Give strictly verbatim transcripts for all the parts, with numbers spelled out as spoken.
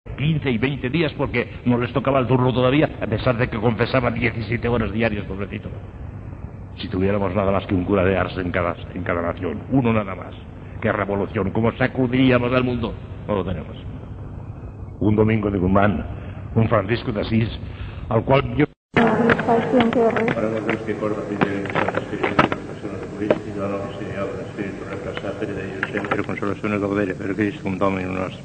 quince y veinte días porque no les tocaba el turno todavía, a pesar de que confesaban diecisiete horas diarias, pobrecito. Si tuviéramos nada más que un cura de Ars en cada, en cada nación, uno nada más. ¡Qué revolución! ¿Cómo sacudiríamos al mundo? No lo tenemos. Un Domingo de Guzmán, un Francisco de Asís, al cual yo... Para nosotros que corda pide Santa Espíritu, persona de Cristo, y la noche y ahora Espíritu, reemplazate de Dios siempre, consolazione godere per Cristo, un Domino nuestro.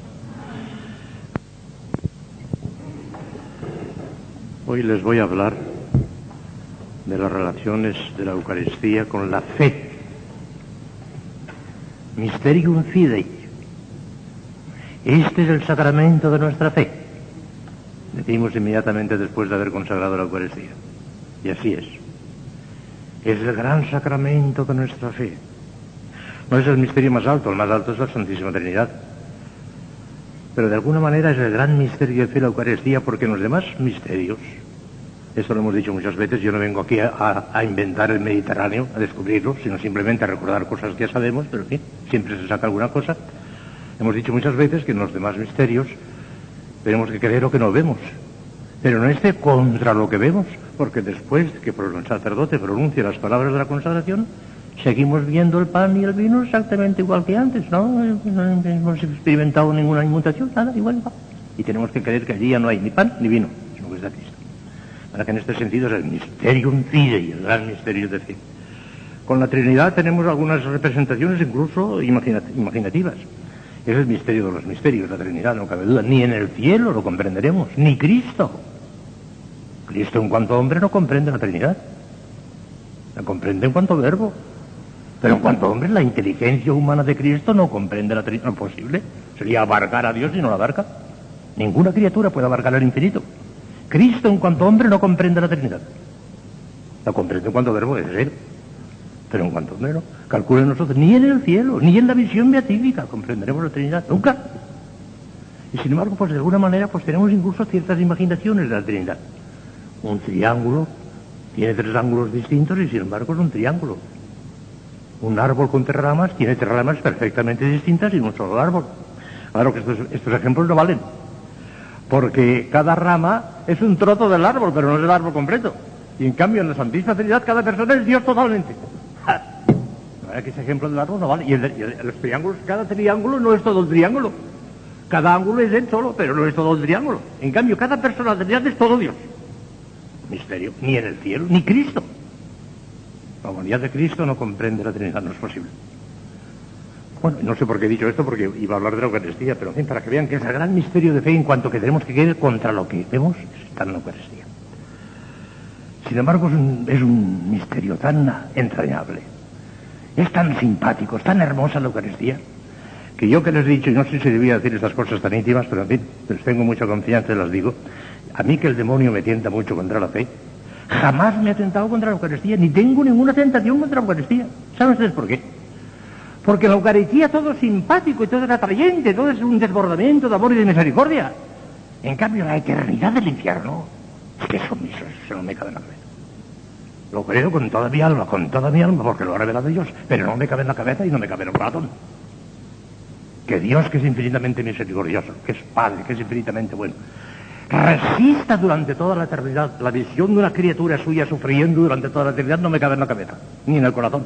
Hoy les voy a hablar de las relaciones de la Eucaristía con la fe. Mysterium Fidei. Este es el sacramento de nuestra fe. Decimos inmediatamente después de haber consagrado la Eucaristía. Y así es. Es el gran sacramento de nuestra fe. No es el misterio más alto, el más alto es la Santísima Trinidad. Pero de alguna manera es el gran misterio de fe la Eucaristía, porque en los demás misterios, esto lo hemos dicho muchas veces, yo no vengo aquí a, a, a inventar el Mediterráneo, a descubrirlo, sino simplemente a recordar cosas que ya sabemos, pero en fin, siempre se saca alguna cosa. Hemos dicho muchas veces que en los demás misterios tenemos que creer lo que no vemos, pero no esté contra lo que vemos, porque después que el sacerdote pronuncia las palabras de la consagración, seguimos viendo el pan y el vino exactamente igual que antes, ¿no? No hemos experimentado ninguna inmutación, nada, igual, igual. Y tenemos que creer que allí ya no hay ni pan ni vino, sino que es de Cristo. Para que en este sentido es el Mysterium Fidei, el gran misterio de fe. Con la Trinidad tenemos algunas representaciones incluso imaginativas. Es el misterio de los misterios, la Trinidad, no cabe duda. Ni en el cielo lo comprenderemos, ni Cristo. Cristo en cuanto hombre no comprende la Trinidad. La comprende en cuanto verbo. Pero en cuanto hombre, la inteligencia humana de Cristo no comprende la Trinidad. No es posible. Sería abarcar a Dios y no la abarca. Ninguna criatura puede abarcar el infinito. Cristo en cuanto hombre no comprende la Trinidad. La comprende en cuanto verbo es él. Pero en cuanto hombre no. Calculen nosotros, ni en el cielo, ni en la visión beatífica comprenderemos la Trinidad. Nunca. Y sin embargo, pues de alguna manera, pues tenemos incluso ciertas imaginaciones de la Trinidad. Un triángulo tiene tres ángulos distintos y sin embargo es un triángulo. Un árbol con tres ramas tiene tres ramas perfectamente distintas y un solo árbol. Claro que estos, estos ejemplos no valen, porque cada rama es un trozo del árbol, pero no es el árbol completo. Y en cambio en la Santísima Trinidad cada persona es Dios totalmente. Que ese ejemplo del árbol no vale. Y, el, y el, los triángulos, cada triángulo no es todo el triángulo. Cada ángulo es él solo, pero no es todo el triángulo. En cambio, cada persona de la Trinidad es todo Dios. Misterio, ni en el cielo, ni Cristo. La humanidad de Cristo no comprende la Trinidad, no es posible. Bueno, no sé por qué he dicho esto, porque iba a hablar de la Eucaristía, pero en fin, para que vean que es el gran misterio de fe en cuanto que tenemos que querer contra lo que vemos, está en la Eucaristía. Sin embargo, es un, es un misterio tan entrañable, es tan simpático, es tan hermosa la Eucaristía, que yo que les he dicho, y no sé si debía decir estas cosas tan íntimas, pero en fin, les tengo mucha confianza y las digo. A mí que el demonio me tienta mucho contra la fe, jamás me ha tentado contra la Eucaristía, ni tengo ninguna tentación contra la Eucaristía. ¿Saben ustedes por qué? Porque en la Eucaristía todo es simpático y todo es atrayente, todo es un desbordamiento de amor y de misericordia. En cambio, la eternidad del infierno, es que eso, eso, eso no me cabe en la cabeza. Lo creo con toda mi alma, con toda mi alma, porque lo ha revelado Dios, pero no me cabe en la cabeza y no me cabe en el corazón. Que Dios, que es infinitamente misericordioso, que es Padre, que es infinitamente bueno, resista durante toda la eternidad la visión de una criatura suya sufriendo durante toda la eternidad, no me cabe en la cabeza, ni en el corazón.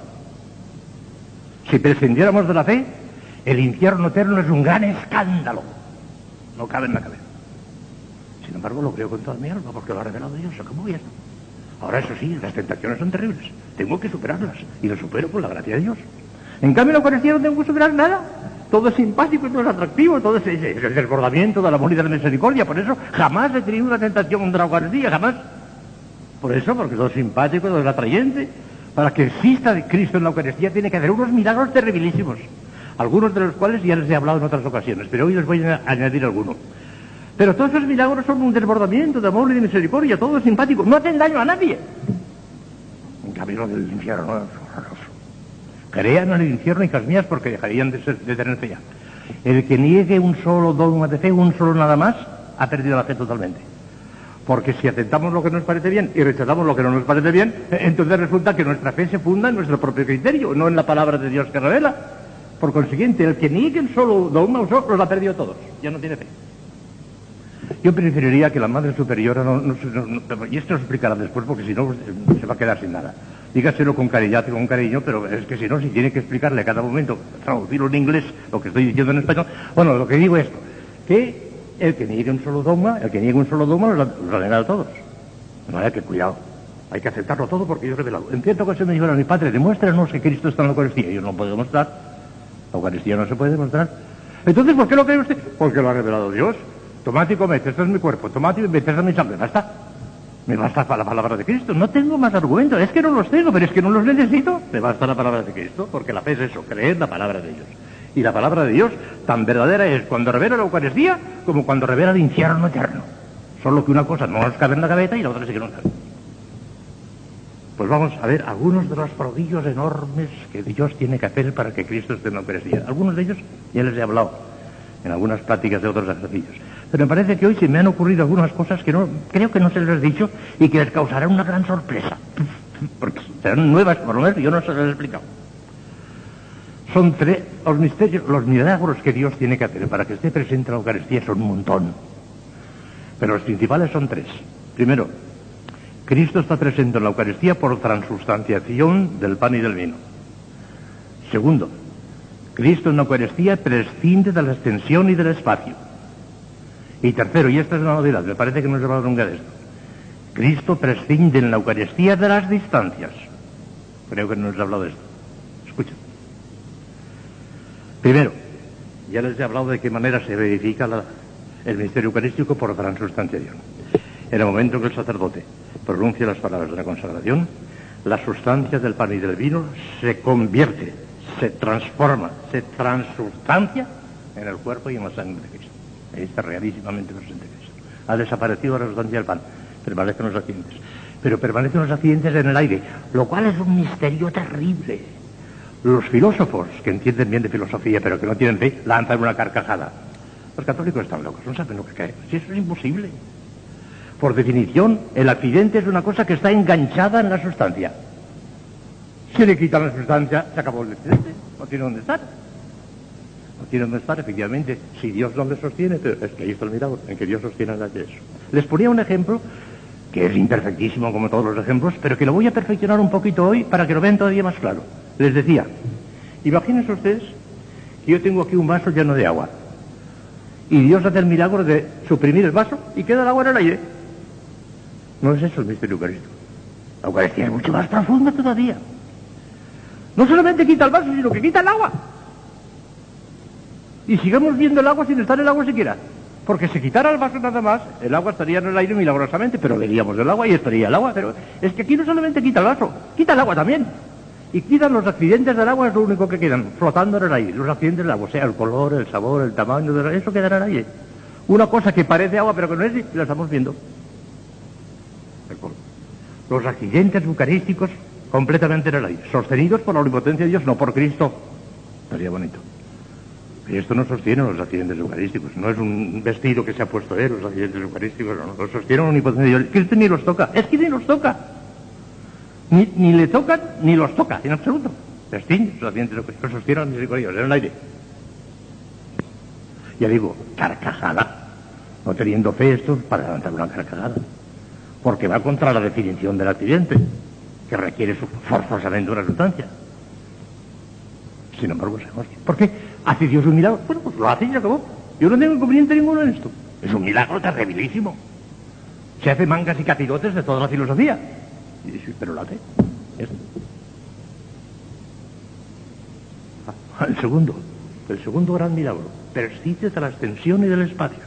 Si prescindiéramos de la fe, el infierno eterno es un gran escándalo. No cabe en la cabeza. Sin embargo, lo creo con toda mi alma, porque lo ha revelado Dios. ¿Cómo voy a eso? Ahora, eso sí, las tentaciones son terribles. Tengo que superarlas, y lo supero por la gracia de Dios. En cambio, en la Eucaristía no tengo que superar nada. Todo es simpático, todo es atractivo, todo es, es, es el desbordamiento del amor y de la misericordia. Por eso jamás he tenido una tentación contra la Eucaristía, jamás. Por eso, porque todo es simpático, todo es atrayente. Para que exista Cristo en la Eucaristía tiene que hacer unos milagros terribilísimos, algunos de los cuales ya les he hablado en otras ocasiones, pero hoy les voy a añadir alguno. Pero todos esos milagros son un desbordamiento de amor y de misericordia, todo es simpático, no hacen daño a nadie. En cambio, lo del infierno es horroroso. Crean en el infierno, hijas mías, porque dejarían de, ser, de tener fe ya. El que niegue un solo dogma de fe, un solo nada más, ha perdido la fe totalmente. Porque si aceptamos lo que nos parece bien y rechazamos lo que no nos parece bien, entonces resulta que nuestra fe se funda en nuestro propio criterio, no en la palabra de Dios que revela. Por consiguiente, el que niegue un solo dogma, un solo, los ha perdido todos. Ya no tiene fe. Yo preferiría que la Madre Superiora, no, no, no, no, y esto lo explicará después porque si no se va a quedar sin nada. Dígaselo con caridad y con cariño, pero es que si no, si tiene que explicarle a cada momento, traducirlo en inglés, lo que estoy diciendo en español. Bueno, lo que digo es esto, que el que niegue un solo dogma, el que niegue un solo dogma, los ha negado a todos. No hay que cuidado, hay que aceptarlo todo porque yo he revelado. En cierta ocasión me dijeron a mi padre, demuéstranos que Cristo está en la Eucaristía. Y yo no puedo demostrar, la Eucaristía no se puede demostrar. Entonces, ¿por qué lo cree usted? Porque lo ha revelado Dios. Tomate y comete, esto es mi cuerpo, tomate y mete, esta es mi sangre, basta. Me basta la palabra de Cristo, no tengo más argumentos, es que no los tengo, pero es que no los necesito. Me basta la palabra de Cristo, porque la fe es eso, creer la palabra de Dios. Y la palabra de Dios tan verdadera es cuando revela la Eucaristía como cuando revela el infierno eterno. Solo que una cosa no nos cabe en la cabeza y la otra sí que nos cabe. Pues vamos a ver algunos de los prodigios enormes que Dios tiene que hacer para que Cristo esté en la Eucaristía. Algunos de ellos ya les he hablado en algunas pláticas de otros ejercicios. Pero me parece que hoy se me han ocurrido algunas cosas que no creo que no se les he dicho y que les causarán una gran sorpresa. Porque serán nuevas, por lo menos yo no se las he explicado. Son tres, los misterios, los milagros que Dios tiene que hacer para que esté presente en la Eucaristía son un montón. Pero los principales son tres. Primero, Cristo está presente en la Eucaristía por transustanciación del pan y del vino. Segundo, Cristo en la Eucaristía prescinde de la extensión y del espacio. Y tercero, y esta es una novedad, me parece que no se va a hablar nunca de esto, Cristo prescinde en la Eucaristía de las distancias. Creo que no se ha hablado de esto. Escucha. Primero, ya les he hablado de qué manera se verifica la, el misterio eucarístico por transustanciación. En el momento que el sacerdote pronuncia las palabras de la consagración, la sustancia del pan y del vino se convierte, se transforma, se transustancia en el cuerpo y en la sangre de Cristo. Ahí está realísimamente presente Cristo. Ha desaparecido la sustancia del pan, permanecen los accidentes. Pero permanecen los accidentes en el aire, lo cual es un misterio terrible. Los filósofos, que entienden bien de filosofía, pero que no tienen fe, lanzan una carcajada. Los católicos están locos, no saben lo que cae. Si eso es imposible. Por definición, el accidente es una cosa que está enganchada en la sustancia. Si le quitan la sustancia, se acabó el accidente. No tiene dónde estar. No tiene dónde estar, efectivamente. Si Dios no le sostiene, pero es que ahí está el milagro, en que Dios sostiene a eso. Les ponía un ejemplo que es imperfectísimo como todos los ejemplos, pero que lo voy a perfeccionar un poquito hoy para que lo vean todavía más claro. Les decía, imagínense ustedes que yo tengo aquí un vaso lleno de agua y Dios hace el milagro de suprimir el vaso y queda el agua en el aire. No es eso el misterio eucarístico. La Eucaristía es mucho más profunda todavía. No solamente quita el vaso, sino que quita el agua. Y sigamos viendo el agua sin estar el agua siquiera. Porque si quitara el vaso nada más, el agua estaría en el aire milagrosamente, pero veríamos el agua y estaría el agua. Pero es que aquí no solamente quita el vaso, quita el agua también. Y quitan los accidentes del agua, es lo único que quedan, flotando en el aire. Los accidentes del agua, o sea, el color, el sabor, el tamaño, de eso quedará en el aire. Una cosa que parece agua, pero que no es, y la estamos viendo. El color. Los accidentes eucarísticos completamente en el aire, sostenidos por la omnipotencia de Dios, no por Cristo. Estaría bonito. Y esto no sostiene los accidentes eucarísticos, no es un vestido que se ha puesto él, los accidentes eucarísticos, no, los sostiene la omnipotencia de Dios. Cristo ni los toca, es que ni los toca. Ni, ni le tocan, ni los toca, en absoluto. Se extingue los accidentes eucarísticos, los sostiene la misericordia, en el aire. Ya digo, carcajada. No teniendo fe esto para levantar una carcajada. Porque va contra la definición del accidente, que requiere forzosamente una sustancia. Sin embargo, sabemos que... ¿Por qué? ¿Hace Dios un milagro? Bueno, pues lo hace y se acabó. Yo no tengo inconveniente ninguno en esto. Es un milagro terribilísimo. Se hace mangas y capirotes de toda la filosofía. Y dice, pero lo hace. Esto. Ah, el segundo. El segundo gran milagro. Prescinde de la extensión y del espacio.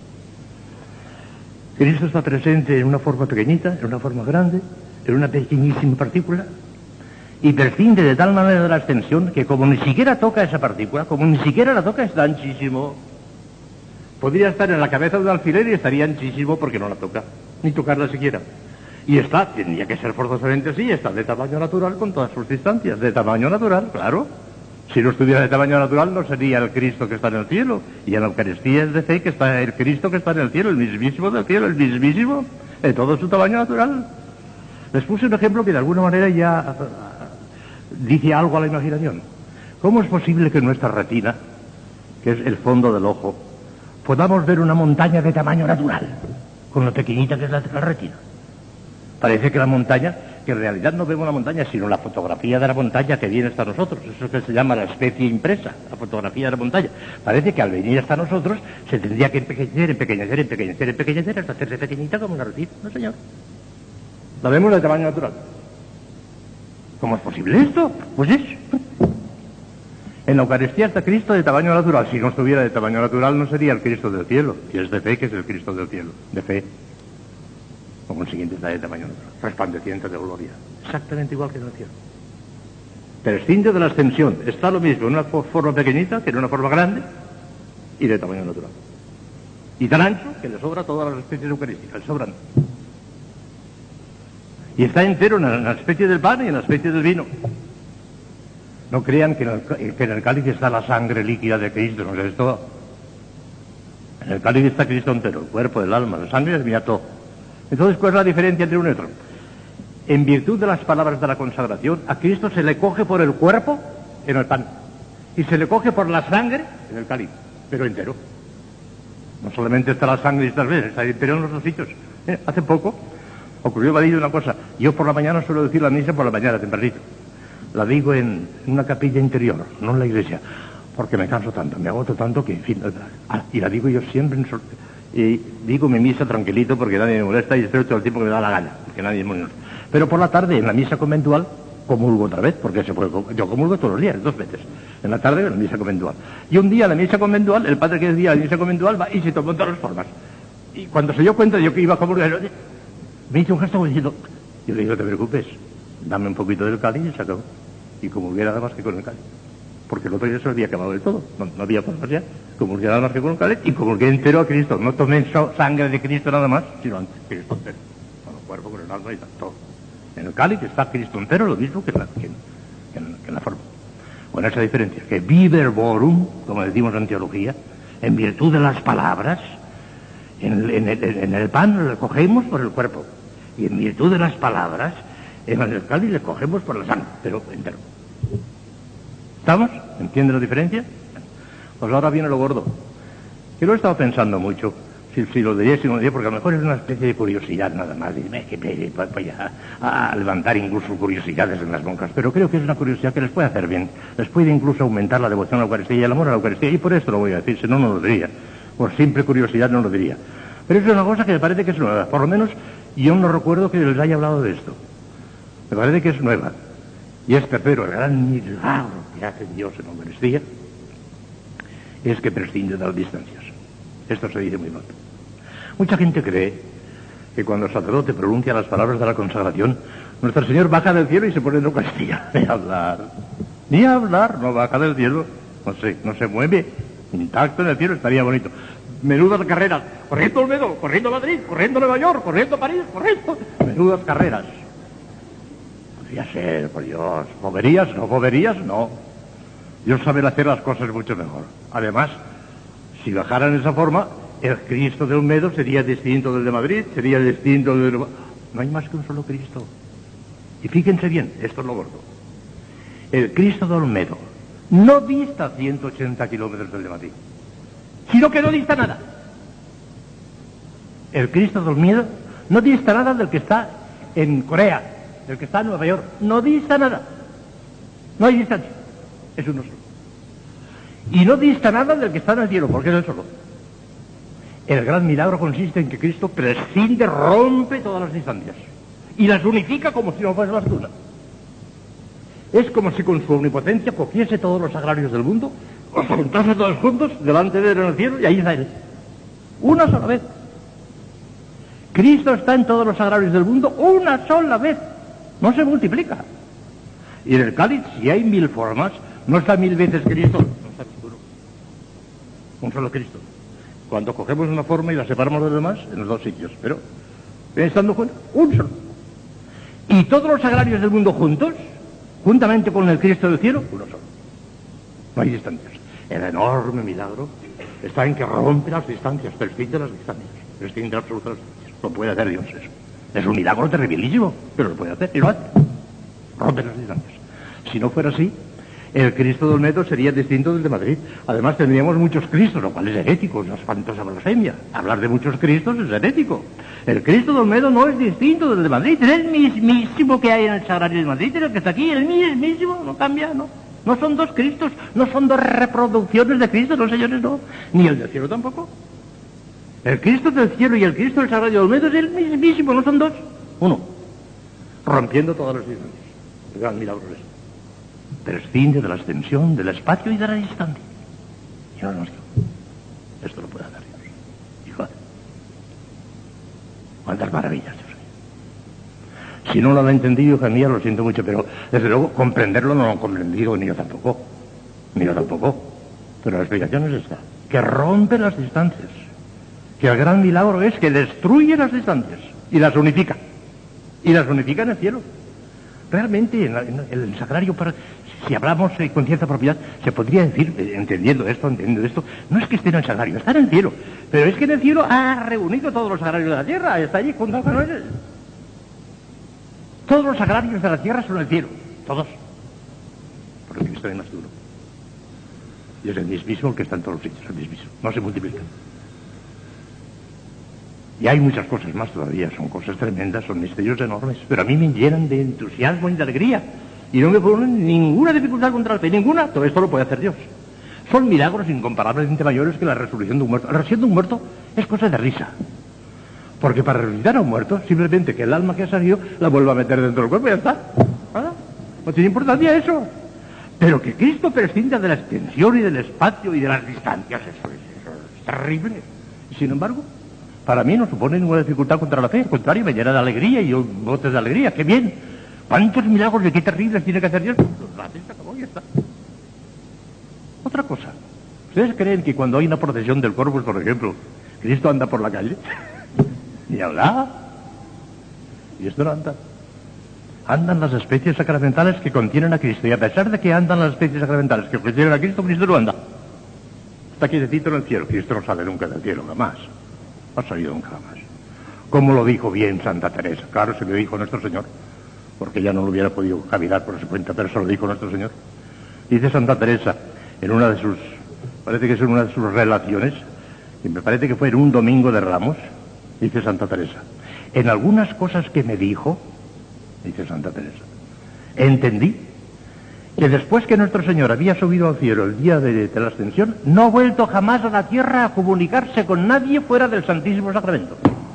Cristo está presente en una forma pequeñita, en una forma grande, en una pequeñísima partícula, y prescinde de tal manera de la extensión que como ni siquiera toca esa partícula, como ni siquiera la toca, está anchísimo. Podría estar en la cabeza de un alfiler y estaría anchísimo porque no la toca, ni tocarla siquiera. Y está, tendría que ser forzosamente así, está de tamaño natural con todas sus distancias, de tamaño natural, claro. Si no estuviera de tamaño natural no sería el Cristo que está en el cielo, y en la Eucaristía es de fe que está el Cristo que está en el cielo, el mismísimo del cielo, el mismísimo, de todo su tamaño natural. Les puse un ejemplo que de alguna manera ya dice algo a la imaginación. ¿Cómo es posible que nuestra retina, que es el fondo del ojo, podamos ver una montaña de tamaño natural, con lo pequeñita que es la, la retina. Parece que la montaña, que en realidad no vemos la montaña, sino la fotografía de la montaña que viene hasta nosotros. Eso es lo que se llama la especie impresa, la fotografía de la montaña. Parece que al venir hasta nosotros se tendría que empequeñecer, empequeñecer, empequeñecer, empequeñecer, hasta hacerse pequeñita como una retina. No, señor. La vemos de tamaño natural. ¿Cómo es posible esto? Pues es. En la Eucaristía está Cristo de tamaño natural. Si no estuviera de tamaño natural no sería el Cristo del cielo. Y es de fe que es el Cristo del cielo. De fe. Por consiguiente está de tamaño natural. Resplandeciente de gloria. Exactamente igual que en el cielo. Prescinde de la extensión. Está lo mismo en una forma pequeñita que en una forma grande y de tamaño natural. Y tan ancho que le sobra todas las especies eucarísticas. Le sobran. Y está entero en la especie del pan y en la especie del vino. No crean que en, el, que en el cáliz está la sangre líquida de Cristo, no es todo. En el cáliz está Cristo entero, el cuerpo, el alma, la sangre es mía todo. Entonces, ¿cuál es la diferencia entre uno y otro? En virtud de las palabras de la consagración, a Cristo se le coge por el cuerpo en el pan y se le coge por la sangre en el cáliz, pero entero. No solamente está la sangre estas veces, está entero en los dos sitios. ¿Eh? Hace poco ocurrió Vadillo una cosa. Yo por la mañana suelo decir la misa por la mañana, tempranito. La digo en una capilla interior, no en la iglesia, porque me canso tanto, me agoto tanto que, en fin, ah, y la digo yo siempre en sol... y digo mi misa tranquilito porque nadie me molesta y espero todo el tiempo que me da la gana, porque nadie me molesta. Pero por la tarde, en la misa conventual, comulgo otra vez, porque se puede, yo comulgo todos los días, dos veces. En la tarde, en la misa conventual. Y un día, en la misa conventual, el padre que decía la misa conventual va y se tomó todas las formas. Y cuando se dio cuenta de yo que iba a comulgar, me hizo un gesto como diciendo, yo le digo, no te preocupes, dame un poquito del cáliz y se acabó. Y comulgué nada más que con el cáliz. Porque el otro día se lo había acabado del todo. No, no había formas ya. Comulgué nada más que con el cáliz y comulgué entero a Cristo. No tomé so sangre de Cristo nada más, sino antes Cristo entero. Con el cuerpo, con el alma y todo. En el cáliz está Cristo entero, lo mismo que en la, que en, que en, que en la forma. Con esa diferencia, que viver vorum, como decimos en teología, en virtud de las palabras, en el, en el, en el pan lo cogemos por el cuerpo. Y en virtud de las palabras, en el cáliz le cogemos por la sangre, pero entero. ¿Estamos? ¿Entiende la diferencia? Pues ahora viene lo gordo. Que lo he estado pensando mucho, si, si lo diría, si no lo diría, porque a lo mejor es una especie de curiosidad nada más. Y me, que me, voy a, a levantar incluso curiosidades en las monjas, pero creo que es una curiosidad que les puede hacer bien. Les puede incluso aumentar la devoción a la Eucaristía y el amor a la Eucaristía, y por esto lo voy a decir, si no, no lo diría. Por simple curiosidad no lo diría. Pero es una cosa que me parece que es nueva. Por lo menos yo no recuerdo que les haya hablado de esto. Me parece que es nueva. Y es tercero, el gran milagro que hace Dios en la Eucaristía es que prescinde de las distancias. Esto se dice muy mal. Mucha gente cree que cuando el sacerdote pronuncia las palabras de la consagración, nuestro Señor baja del cielo y se pone en la Eucaristía. Ni hablar, ni hablar, no baja del cielo, no sé, no se mueve, intacto en el cielo, estaría bonito. Menudas carreras, corriendo Olmedo, corriendo a Madrid, corriendo a Nueva York, corriendo a París, corriendo. Menudas carreras. Podría ser, por Dios. ¿Boberías? No, boberías, no. Dios sabe hacer las cosas mucho mejor. Además, si bajaran de esa forma, el Cristo de Olmedo sería distinto del de Madrid, sería distinto del de... No hay más que un solo Cristo. Y fíjense bien, esto es lo gordo. El Cristo de Olmedo no dista ciento ochenta kilómetros del de Madrid, sino que no dista nada. El Cristo de Olmedo no dista nada del que está en Corea, del que está en Nueva York. No dista nada. No hay distancia. Es uno solo. Y no dista nada del que está en el cielo, porque es el solo. El gran milagro consiste en que Cristo prescinde, rompe todas las distancias y las unifica como si no fuese las una. Es como si con su omnipotencia cogiese todos los sagrarios del mundo, los juntase todos juntos delante de él en el cielo y ahí está él. Una sola vez. Cristo está en todos los sagrarios del mundo una sola vez. No se multiplica. Y en el cáliz, si hay mil formas, no está mil veces Cristo, no está ninguno. Un solo Cristo. Cuando cogemos una forma y la separamos de los demás, en los dos sitios. Pero, estando juntos, un solo. Y todos los sagrarios del mundo juntos, juntamente con el Cristo del cielo, uno solo. No hay distancias. El enorme milagro está en que rompe las distancias, prescinde las distancias, prescinde absolutas las distancias. Lo puede hacer Dios eso. Es un milagro terribilísimo, pero lo puede hacer y lo hace. Rompe las distancias. Si no fuera así, El Cristo de Olmedo sería distinto del de Madrid. Además tendríamos muchos Cristos, lo cual es herético, es una espantosa blasfemia. Hablar de muchos Cristos es herético. El Cristo de Olmedo no es distinto del de Madrid, es el mismísimo que hay en el Sagrario de Madrid, el que está aquí, el mismísimo, no cambia, no. No son dos Cristos, no son dos reproducciones de Cristo, no señores, no. Ni el del cielo tampoco. El Cristo del cielo y el Cristo del Sagrario de Olmedo es el mismísimo, no son dos. Uno, rompiendo todas las distancias. El gran milagro es eso. Prescinde de la extensión, del espacio y de la distancia. Y no nos digo, esto lo puede hacer Dios. Hijo, cuántas maravillas, Dios mío. Si no lo han entendido, hija mía, lo siento mucho, pero desde luego comprenderlo no lo han comprendido, ni yo tampoco. Ni yo tampoco. Pero la explicación es esta, que rompe las distancias. Que el gran milagro es que destruye las distancias y las unifica. Y las unifica en el cielo. Realmente, en, la, en el sagrario, para, si hablamos eh, con cierta propiedad, se podría decir, eh, entendiendo esto, entendiendo esto, no es que esté en el sagrario, está en el cielo. Pero es que en el cielo ha reunido todos los sagrarios de la tierra, está allí con San Manuel. Todos los sagrarios de la tierra son el cielo, todos. Porque Cristo es más duro. Y es el mismísimo el que está en todos los sitios, el mismísimo, no se multiplica. Y hay muchas cosas más todavía, son cosas tremendas, son misterios enormes, pero a mí me llenan de entusiasmo y de alegría, y no me ponen ninguna dificultad contra la fe, ninguna. Todo esto lo puede hacer Dios. Son milagros incomparablemente mayores que la resurrección de un muerto. La resurrección de un muerto es cosa de risa, porque para resucitar a un muerto, simplemente que el alma que ha salido la vuelva a meter dentro del cuerpo y ya está. ¿Verdad? No tiene importancia eso. Pero que Cristo prescinda de la extensión y del espacio y de las distancias, eso es, eso es terrible. Y sin embargo, para mí no supone ninguna dificultad contra la fe, al contrario, me llena de alegría y yo botes de alegría. ¡Qué bien! ¿Cuántos milagros y qué terribles tiene que hacer Dios? Los hace, se acabó y ya está. Otra cosa, ¿ustedes creen que cuando hay una procesión del Corpus, por ejemplo, Cristo anda por la calle? Ni habla. Y esto no anda. Andan las especies sacramentales que contienen a Cristo, y a pesar de que andan las especies sacramentales que contienen a Cristo, Cristo no anda. Está quietecito en el cielo. Cristo no sale nunca del cielo, jamás. No ha salido nunca más. Como lo dijo bien Santa Teresa. Claro, se lo dijo nuestro Señor, porque ya no lo hubiera podido cavilar por su cuenta, pero se lo dijo nuestro Señor. Dice Santa Teresa, en una de sus, parece que es en una de sus relaciones, y me parece que fue en un domingo de Ramos, dice Santa Teresa, en algunas cosas que me dijo, dice Santa Teresa, entendí que después que nuestro Señor había subido al cielo el día de, de la ascensión, no ha vuelto jamás a la tierra a comunicarse con nadie fuera del Santísimo Sacramento.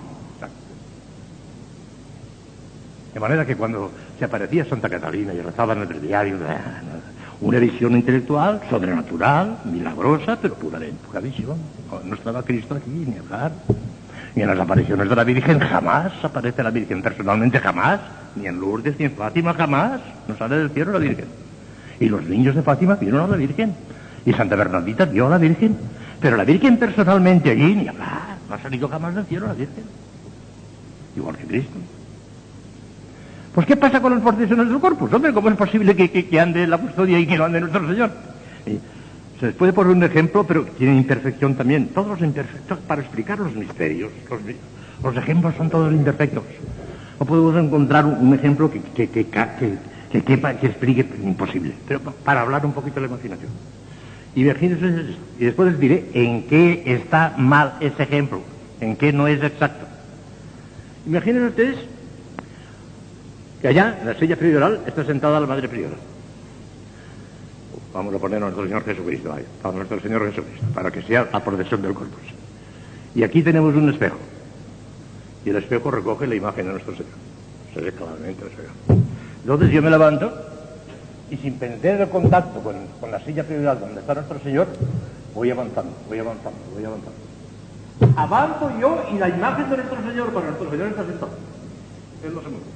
De manera que cuando se aparecía Santa Catalina y rezaba en el breviario, una visión intelectual, sobrenatural, milagrosa, pero puramente puradísima. No estaba Cristo aquí, ni hablar. Ni en las apariciones de la Virgen, jamás aparece la Virgen personalmente, jamás. Ni en Lourdes, ni en Fátima, jamás. No sale del cielo la Virgen. Y los niños de Fátima vieron a la Virgen. Y Santa Bernardita vio a la Virgen. Pero la Virgen personalmente allí, ni hablar. No ha salido jamás del cielo la Virgen. Igual que Cristo. Pues ¿qué pasa con las procesiones del Corpus? Hombre, ¿cómo es posible que, que, que ande la custodia y que no ande nuestro Señor? Y se les puede poner un ejemplo, pero tiene imperfección también. Todos los imperfectos, para explicar los misterios. Los, los ejemplos son todos imperfectos. No podemos encontrar un, un ejemplo que, que, que, que, que, quepa, que explique imposible. Pero para hablar un poquito de la imaginación. Imagínense, y después les diré en qué está mal ese ejemplo, en qué no es exacto. Imaginen ustedes que allá, en la silla prioral, está sentada la Madre Priora. Vamos a poner a nuestro Señor Jesucristo, vaya, a nuestro Señor Jesucristo, para que sea la procesión del Corpus. Y aquí tenemos un espejo. Y el espejo recoge la imagen de nuestro Señor. Se ve claramente el Señor. Entonces yo me levanto y sin perder el contacto con, con la silla prioral donde está nuestro Señor, voy avanzando, voy avanzando, voy avanzando. Avanzo yo y la imagen de nuestro Señor, para nuestro Señor está sentado. Él no se mueve.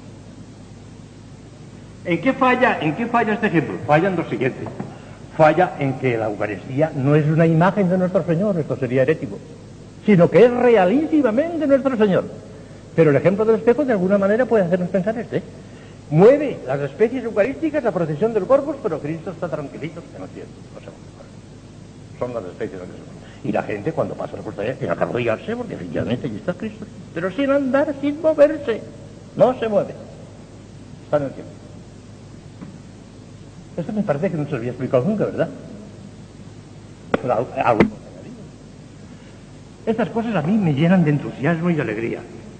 ¿En qué falla, en qué falla este ejemplo? Falla en lo siguiente. Falla en que la Eucaristía no es una imagen de nuestro Señor, esto sería herético, sino que es realísimamente nuestro Señor. Pero el ejemplo del espejo de alguna manera puede hacernos pensar este. Mueve las especies eucarísticas, la procesión del Corpus, pero Cristo está tranquilito en el cielo. No se mueve. Son las especies donde se mueven. Y la gente cuando pasa la costa tiene que arrodillarse porque efectivamente allí está Cristo. Pero sin andar, sin moverse. No se mueve. Está en el cielo. Esto me parece que no se lo había explicado nunca, ¿verdad? Pero algo, algo hemos añadido. Estas cosas a mí me llenan de entusiasmo y de alegría.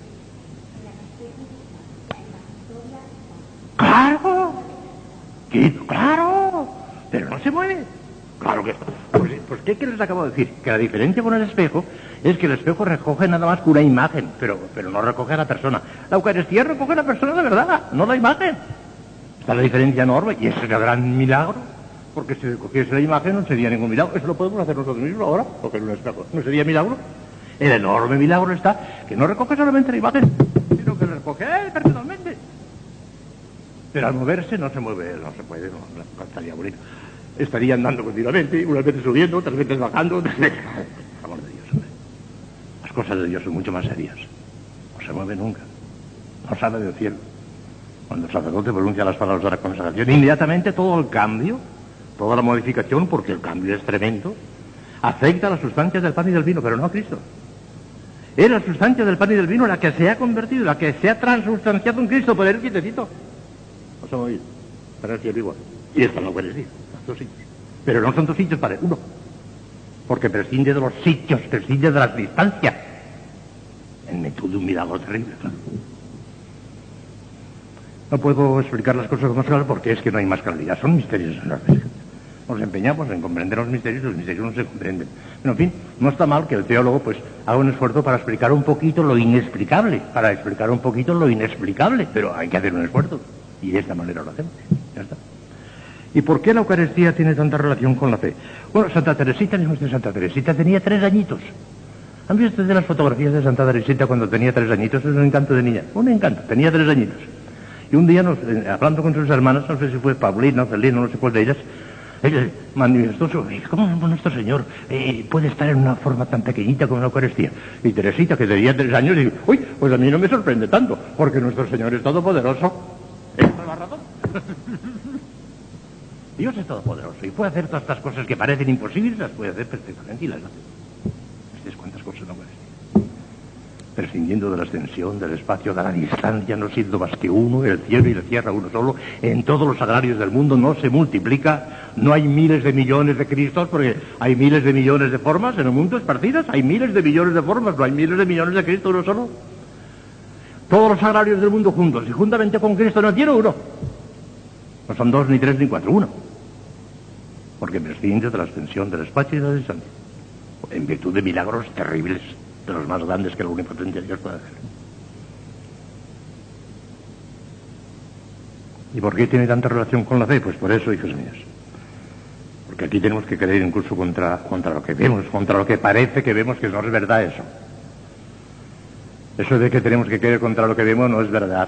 ¡Claro! ¿Qué? ¡Claro! Pero no se mueve. Claro que... Pues, pues ¿qué, ¿qué les acabo de decir? Que la diferencia con el espejo es que el espejo recoge nada más que una imagen, pero, pero no recoge a la persona. La Eucaristía recoge a la persona de verdad, no la imagen. Está la diferencia enorme, y ese es el gran milagro, porque si recogiese la imagen no sería ningún milagro. Eso lo podemos hacer nosotros mismos ahora, porque en un espejo no sería milagro. El enorme milagro está que no recoge solamente la imagen, sino que la recoge él personalmente. Pero al moverse no se mueve, no se puede, no, no estaría bonito. Estaría andando continuamente, unas veces subiendo, otras veces bajando. Por favor de Dios, hombre. Las cosas de Dios son mucho más serias. No se mueve nunca. No sale del cielo. Cuando el sacerdote pronuncia las palabras de la consagración, inmediatamente todo el cambio, toda la modificación, porque el cambio es tremendo, afecta a las sustancias del pan y del vino, pero no a Cristo. Es la sustancia del pan y del vino la que se ha convertido, la que se ha transustanciado en Cristo, por el quietecito. No se mueve, para el cielo igual. Y esto no puede decir. Dos sitios. Pero no son dos sitios para uno, porque prescinde de los sitios, prescinde de las distancias, en virtud de un milagro terrible, claro. No puedo explicar las cosas más claras porque es que no hay más claridad, son misterios enormes. Nos empeñamos en comprender los misterios, los misterios no se comprenden. Pero en fin, no está mal que el teólogo pues haga un esfuerzo para explicar un poquito lo inexplicable, para explicar un poquito lo inexplicable, pero hay que hacer un esfuerzo, y de esta manera lo hacemos, ya está. ¿Y por qué la Eucaristía tiene tanta relación con la fe? Bueno, Santa Teresita, nuestra Santa Teresita, tenía tres añitos. ¿Han visto ustedes las fotografías de Santa Teresita cuando tenía tres añitos? Es un encanto de niña, un encanto, tenía tres añitos. Y un día, nos, eh, hablando con sus hermanas, no sé si fue Paulina, Celina, no sé cuál de ellas, ella manifestó su, ¿cómo nuestro Señor eh, puede estar en una forma tan pequeñita como la Eucaristía? Y Teresita, que tenía tres años, dijo, uy, pues a mí no me sorprende tanto, porque nuestro Señor es todopoderoso. Esa es la razón. Dios es todopoderoso y puede hacer todas estas cosas que parecen imposibles, las puede hacer perfectamente y las hace. ¿Ustedes cuántas cosas no puede decir? Prescindiendo de la extensión, del espacio, de la distancia, no siendo más que uno, el cielo y la tierra uno solo, en todos los sagrarios del mundo no se multiplica, no hay miles de millones de Cristos, porque hay miles de millones de formas en el mundo esparcidas, hay miles de millones de formas, no hay miles de millones de Cristo uno solo. Todos los sagrarios del mundo juntos, y juntamente con Cristo no tiene uno. No son dos, ni tres, ni cuatro, uno. Porque prescinde de la extensión del espacio y de la distancia, en virtud de milagros terribles, de los más grandes que la omnipotencia de Dios puede hacer. ¿Y por qué tiene tanta relación con la fe? Pues por eso, hijos míos. Porque aquí tenemos que creer incluso contra, contra lo que vemos, contra lo que parece que vemos que no es verdad eso. Eso de que tenemos que creer contra lo que vemos no es verdad.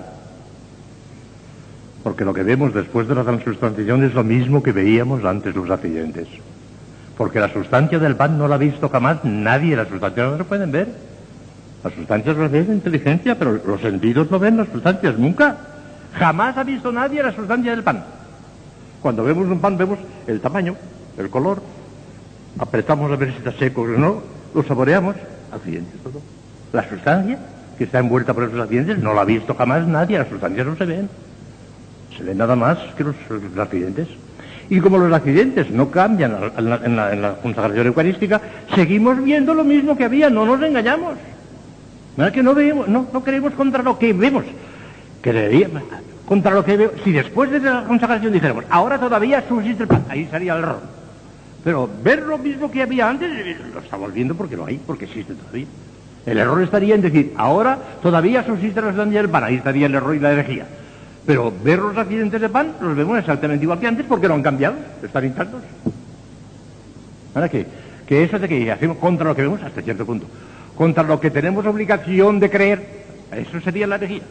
Porque lo que vemos después de la transustanciación es lo mismo que veíamos antes los accidentes. Porque la sustancia del pan no la ha visto jamás nadie, las sustancias no se pueden ver. Las sustancias las ve la inteligencia, pero los sentidos no ven las sustancias nunca. Jamás ha visto nadie la sustancia del pan. Cuando vemos un pan vemos el tamaño, el color, apretamos a ver si está seco o no, lo saboreamos, accidentes todo. La sustancia que está envuelta por esos accidentes no la ha visto jamás nadie, las sustancias no se ven. Se ven nada más que los, los accidentes. Y como los accidentes no cambian en la, en, la, en la consagración eucarística, seguimos viendo lo mismo que había, no nos engañamos. ¿Verdad que no vemos, no, no creemos contra lo que vemos? Creeríamos contra lo que vemos. Si después de la consagración dijéramos, ahora todavía subsiste el pan, ahí sería el error. Pero ver lo mismo que había antes, lo estamos viendo porque lo hay, porque existe todavía. El error estaría en decir, ahora todavía subsiste la sustancia del pan, ahí estaría el error y la herejía. Pero ver los accidentes de pan los vemos exactamente igual que antes porque no han cambiado, están intactos. Ahora que, que eso de que hacemos contra lo que vemos hasta cierto punto, contra lo que tenemos obligación de creer, eso sería la herejía.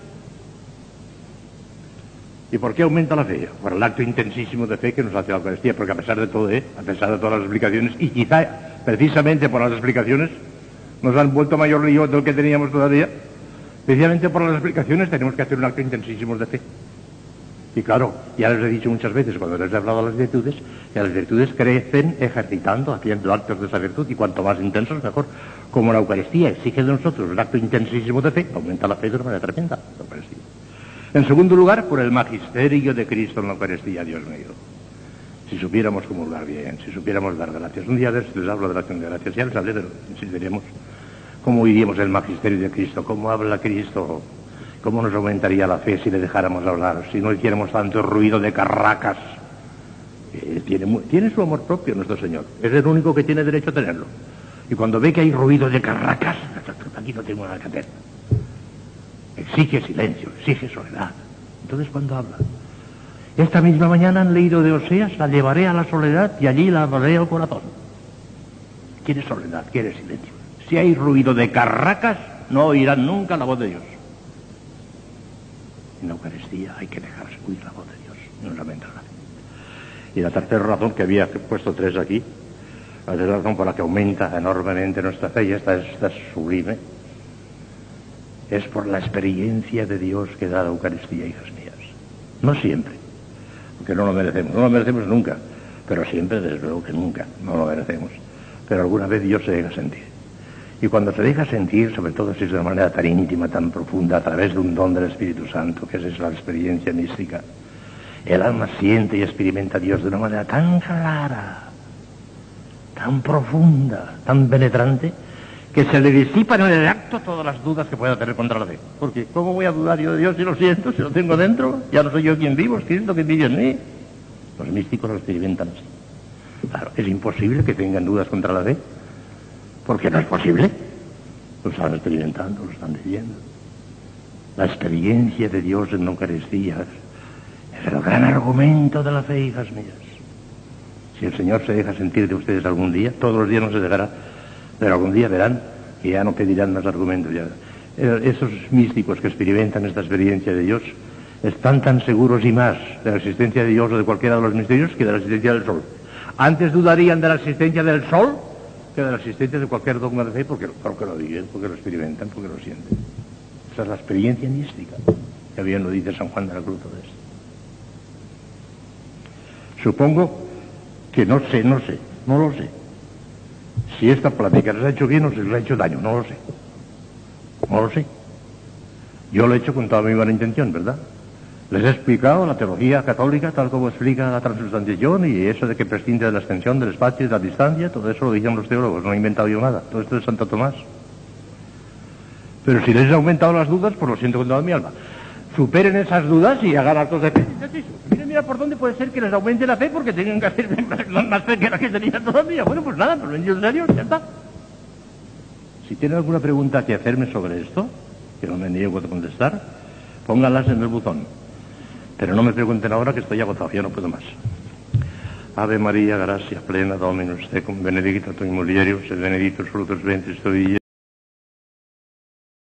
¿Y por qué aumenta la fe? Por el acto intensísimo de fe que nos hace la Eucaristía, porque a pesar de todo, ¿eh? a pesar de todas las explicaciones, y quizá precisamente por las explicaciones, nos han vuelto mayor lío del que teníamos todavía. Precisamente por las explicaciones tenemos que hacer un acto intensísimo de fe. Y claro, ya les he dicho muchas veces cuando les he hablado de las virtudes, que las virtudes crecen ejercitando, haciendo actos de esa virtud, y cuanto más intensos mejor. Como la Eucaristía exige de nosotros un acto intensísimo de fe, aumenta la fe de una manera tremenda, la Eucaristía. En segundo lugar, por el magisterio de Cristo en la Eucaristía, Dios mío. Si supiéramos comulgar bien, si supiéramos dar gracias. Un día a ver si les hablo de la acción de gracias. Ya les hablé, pero insistiríamos. ¿Cómo oiríamos el magisterio de Cristo? ¿Cómo habla Cristo? ¿Cómo nos aumentaría la fe si le dejáramos hablar? Si no hiciéramos tanto ruido de carracas. Eh, tiene, tiene su amor propio nuestro Señor. Es el único que tiene derecho a tenerlo. Y cuando ve que hay ruido de carracas, aquí no tengo nada que hacer. Exige silencio, exige soledad. Entonces, ¿cuándo habla? Esta misma mañana han leído de Oseas: la llevaré a la soledad y allí la hablaré al corazón. Quiere soledad, quiere silencio. Si hay ruido de carracas, no oirán nunca la voz de Dios. En la Eucaristía hay que dejarse oír la voz de Dios, no lamenta nada. Y la tercera razón, que había puesto tres aquí, la tercera razón por la que aumenta enormemente nuestra fe, y esta es, esta es sublime, es por la experiencia de Dios que da la Eucaristía, hijas mías. No siempre, porque no lo merecemos, no lo merecemos nunca, pero siempre, desde luego que nunca, no lo merecemos. Pero alguna vez Dios se deja sentir. Y cuando se deja sentir, sobre todo si es de una manera tan íntima, tan profunda, a través de un don del Espíritu Santo, que es la experiencia mística, el alma siente y experimenta a Dios de una manera tan clara, tan profunda, tan penetrante, que se le disipan en el acto todas las dudas que pueda tener contra la fe. Porque ¿cómo voy a dudar yo de Dios si lo siento, si lo tengo dentro? Ya no soy yo quien vivo, es Cristo quien vive en mí. Los místicos lo experimentan así. Claro, es imposible que tengan dudas contra la fe, porque no es posible. Lo están experimentando, lo están viviendo. La experiencia de Dios en la Eucaristía es el gran argumento de la fe, hijas mías. Si el Señor se deja sentir de ustedes algún día, todos los días no se dejará, pero algún día verán que ya no pedirán más argumentos. Ya. Esos místicos que experimentan esta experiencia de Dios están tan seguros y más de la existencia de Dios o de cualquiera de los misterios que de la existencia del sol. Antes dudarían de la existencia del sol que de la existencia de cualquier dogma de fe, porque, porque lo viven, porque lo experimentan, porque lo sienten. Esa es la experiencia mística, que bien lo dice San Juan de la Cruz de esto. Supongo que no sé, no sé, no lo sé. Si esta plática les ha hecho bien o si les ha hecho daño, no lo sé. No lo sé. Yo lo he hecho con toda mi buena intención, ¿verdad? Les he explicado la teología católica tal como explica la transubstanciación y eso de que prescinde de la extensión del espacio y de la distancia, todo eso lo dicen los teólogos, no he inventado yo nada, todo esto es Santo Tomás. Pero si les he aumentado las dudas, pues lo siento con toda mi alma. Superen esas dudas y hagan actos de fe. Mira, mira por dónde puede ser que les aumente la fe porque tengan que hacer más fe que la que tenían todavía. Bueno, pues nada, pero en serio, ya está. Si tienen alguna pregunta que hacerme sobre esto, que no me niego a contestar, pónganlas en el buzón. Pero no me pregunten ahora que estoy agotado, ya no puedo más. Ave María, gracia plena, Dominus tecum, benedicta tu in mulieribus, et benedictus fructus ventris tui,